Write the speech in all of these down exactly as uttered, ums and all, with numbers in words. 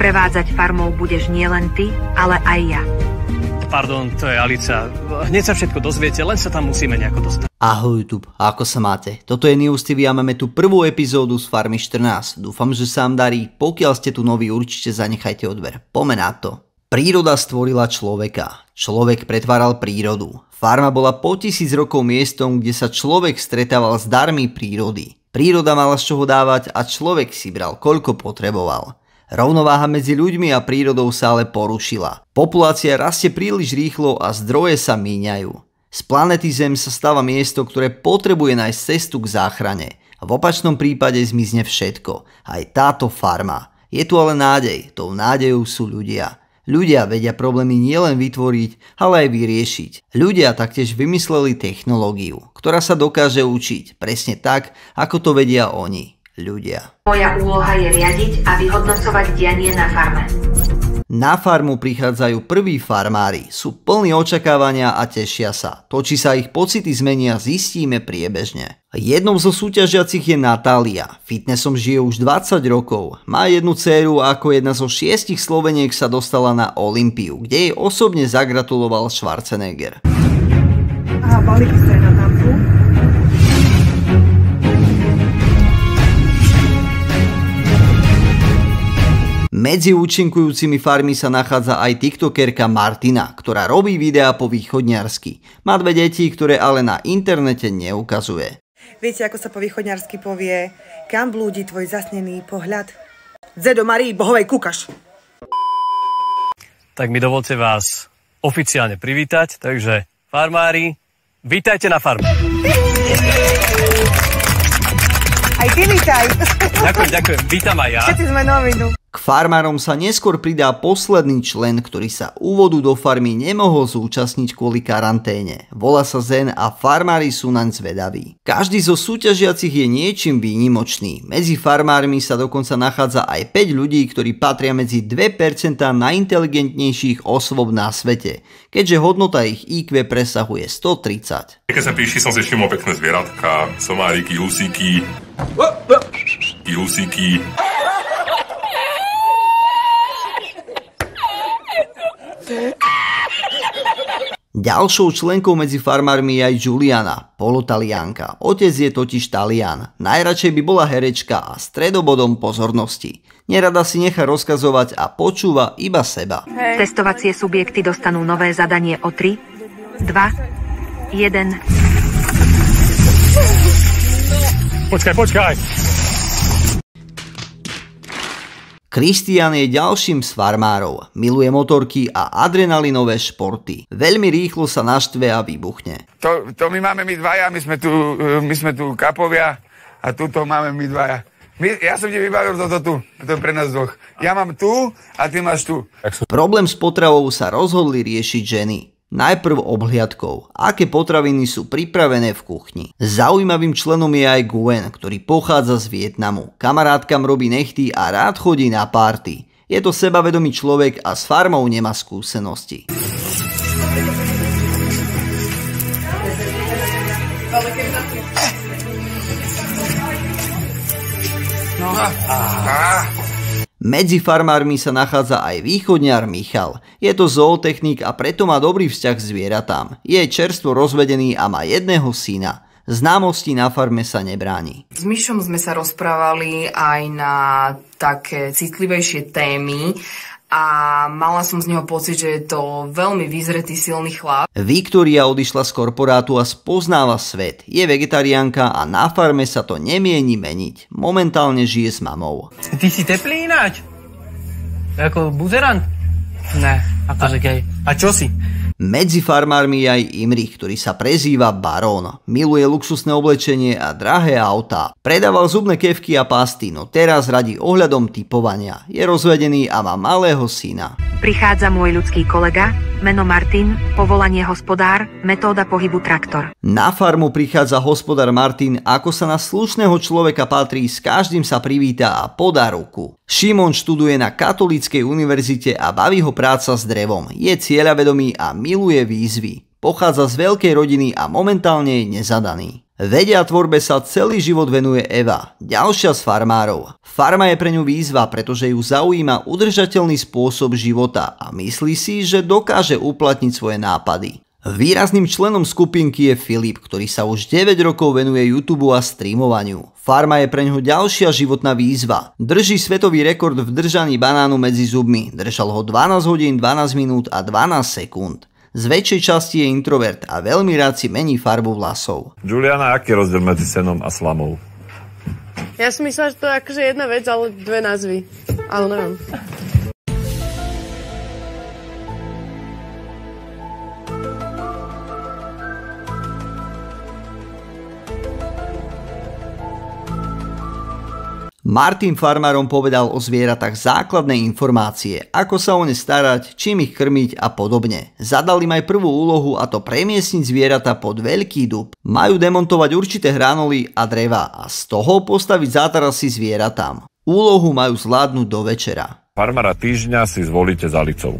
Sprevádzať farmou budeš nielen ty, ale aj ja. Pardon, to je Alica. Hneď sa všetko dozviete, len sa tam musíme nejako dostať. Ahoj YouTube, ako sa máte? Toto je nijousTV a máme tu prvú epizódu z Farmy štrnásť. Dúfam, že sa vám darí. Pokiaľ ste tu noví, určite zanechajte odber. Poďme na to. Príroda stvorila človeka. Človek pretváral prírodu. Farma bola po tisíc rokov miestom, kde sa človek stretával s darmi prírody. Príroda mala z čoho dávať a človek si bral, koľko potreboval. Rovnováha medzi ľuďmi a prírodou sa ale porušila. Populácia rastie príliš rýchlo a zdroje sa míňajú. Z planéty Zem sa stáva miesto, ktoré potrebuje nájsť cestu k záchrane. V opačnom prípade zmizne všetko. Aj táto farma. Je tu ale nádej. Tou nádejou sú ľudia. Ľudia vedia problémy nielen vytvoriť, ale aj vyriešiť. Ľudia taktiež vymysleli technológiu, ktorá sa dokáže učiť presne tak, ako to vedia oni. Ľudia. Moja úloha je riadiť a vyhodnocovať dianie na farme. Na farmu prichádzajú prví farmári, sú plní očakávania a tešia sa. To, či sa ich pocity zmenia, zistíme priebežne. Jednou zo súťažiacich je Natália. Fitnessom žije už dvadsať rokov. Má jednu dcéru a ako jedna zo šiestich Sloveniek sa dostala na Olympiu, kde jej osobne zagratuloval Schwarzenegger. A balíky sa na tamtu. Medzi účinkujúcimi farmy sa nachádza aj tiktokerka Martina, ktorá robí videá po východňarsky. Má dve deti, ktoré ale na internete neukazuje. Viete, ako sa po východňarsky povie, kam blúdi tvoj zasnený pohľad? Dzedo Marii Bohovej kúkaš. Tak mi dovolte vás oficiálne privítať, takže farmári, vítajte na farme. Aj ty vítaj. Ďakujem, ďakujem, vítam aj ja. Všetci sme novinu. K farmárom sa neskôr pridá posledný člen, ktorý sa úvodu do farmy nemohol zúčastniť kvôli karanténe. Volá sa Zen a farmári sú naň zvedaví. Každý zo súťažiacich je niečím výnimočný. Medzi farmármi sa dokonca nachádza aj päť ľudí, ktorí patria medzi dve percentá najinteligentnejších osôb na svete, keďže hodnota ich í kvé presahuje stotridsať. Keď sa píši, som si všimol pekné zvieratka, somáriky, lusíky, lusíky. Ďalšou členkou medzi farmármi je aj Juliana, polotalianka. Otec je totiž Talian. Najradšej by bola herečka a stredobodom pozornosti. Nerada si nechá rozkazovať a počúva iba seba. Hej. Testovacie subjekty dostanú nové zadanie o tri, dva, jeden. Počkaj, počkaj. Kristián je ďalším z farmárov. Miluje motorky a adrenalinové športy. Veľmi rýchlo sa naštve a vybuchne. To, to my máme my dvaja, my sme tu, my sme tu kapovia a tuto máme my dvaja. My, ja som ti vybavil toto tu, to je pre nás dvoch. Ja mám tu a ty máš tu. Problém s potravou sa rozhodli riešiť ženy. Najprv obhliadkou, aké potraviny sú pripravené v kuchni. Zaujímavým členom je aj Gwen, ktorý pochádza z Vietnamu. Kamarátkam robí nechty a rád chodí na párty. Je to sebavedomý človek a s farmou nemá skúsenosti. No. Ah. Medzi farmármi sa nachádza aj východňar Michal. Je to zootechnik a preto má dobrý vzťah k zvieratám. Je čerstvo rozvedený a má jedného syna. Známosti na farme sa nebráni. S Mišom sme sa rozprávali aj na také citlivejšie témy a mala som z neho pocit, že je to veľmi vyzretý, silný chlap. Viktória odišla z korporátu a spoznáva svet. Je vegetariánka a na farme sa to nemieni meniť. Momentálne žije s mamou. Ty si teplý ináč? Ako buzerant? Ne, akože gej. A čo si? Medzi farmármi je aj Imrich, ktorý sa prezýva Barón. Miluje luxusné oblečenie a drahé autá. Predával zubné kefky a pasty, no teraz radí ohľadom typovania. Je rozvedený a má malého syna. Prichádza môj ľudský kolega, meno Martin, povolanie hospodár, metóda pohybu traktor. Na farmu prichádza hospodár Martin, ako sa na slušného človeka patrí, s každým sa privíta a podá ruku. Šimon študuje na katolíckej univerzite a baví ho práca s drevom. Je cieľavedomý a miluje výzvy. Pochádza z veľkej rodiny a momentálne je nezadaný. Vede a tvorbe sa celý život venuje Eva, ďalšia z farmárov. Farma je pre ňu výzva, pretože ju zaujíma udržateľný spôsob života a myslí si, že dokáže uplatniť svoje nápady. Výrazným členom skupinky je Filip, ktorý sa už deväť rokov venuje YouTube a streamovaniu. Farma je pre ňoho ďalšia životná výzva. Drží svetový rekord v držaní banánu medzi zubmi. Držal ho dvanásť hodín, dvanásť minút a dvanásť sekúnd. Z väčšej časti je introvert a veľmi rád si mení farbu vlasov. Juliana, aký je rozdiel medzi senom a slamou? Ja si myslela, že to je akože jedna vec, ale dve názvy. Ale neviem. Martin farmárom povedal o zvieratách základné informácie, ako sa o ne starať, čím ich krmiť a podobne. Zadal im aj prvú úlohu, a to premiestniť zvieratá pod veľký dub. Majú demontovať určité hranoly a dreva a z toho postaviť zátarasy zvieratám. Úlohu majú zvládnuť do večera. Farmára týždňa si zvolíte za licou.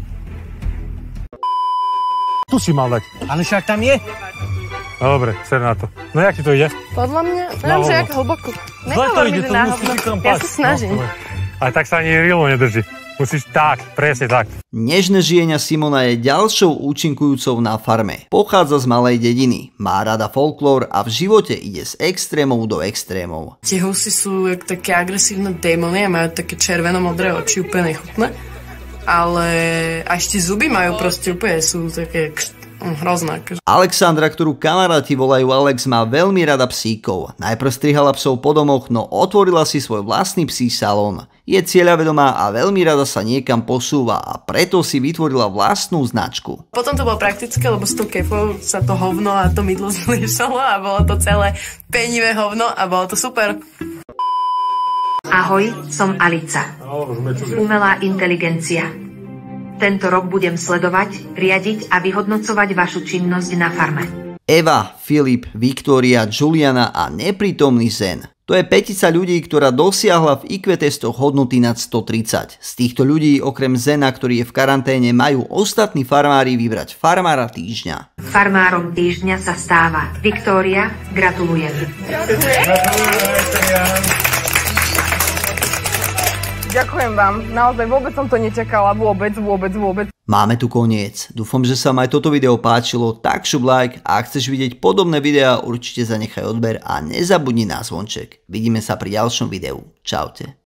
Tu si mal dať. Ale však tam je. Dobre, ser na to. No jak ti to ide? Podľa mňa, neviem, že jak hlboko. Zle to ide, to musíš si tam Ja sa snažím. No, ale tak sa ani rilo nedrží. Musíš tak, presne tak. Nežné žijenia Simona je ďalšou účinkujúcou na farme. Pochádza z malej dediny, má rada folklór a v živote ide z extrémov do extrémov. Tie husy sú jak také agresívne démony a majú také červeno-modré oči, úplne nechutné. Ale až tie zuby majú proste úplne, sú také hrozná. Alexandra, ktorú kamaráti volajú Alex, má veľmi rada psíkov. Najprv strihala psov po domoch, no otvorila si svoj vlastný psí salón. Je cieľavedomá a veľmi rada sa niekam posúva a preto si vytvorila vlastnú značku. Potom to bolo praktické, lebo s tou kefou sa to hovno a to mydlo zliešalo a bolo to celé penivé hovno a bolo to super. Ahoj, som Alica. Umelá inteligencia. Tento rok budem sledovať, riadiť a vyhodnocovať vašu činnosť na farme. Eva, Filip, Viktória, Juliana a neprítomný Zen. To je pätica ľudí, ktorá dosiahla v í kvé testoch hodnoty nad stotridsať. Z týchto ľudí okrem Zena, ktorý je v karanténe, majú ostatní farmári vybrať farmára týždňa. Farmárom týždňa sa stáva Viktória, gratulujem. Ďakujem vám, naozaj vôbec som to nečakala, vôbec, vôbec, vôbec. Máme tu koniec. Dúfam, že sa vám aj toto video páčilo, tak šup like a ak chceš vidieť podobné videá, určite zanechaj odber a nezabudni na zvonček. Vidíme sa pri ďalšom videu. Čaute.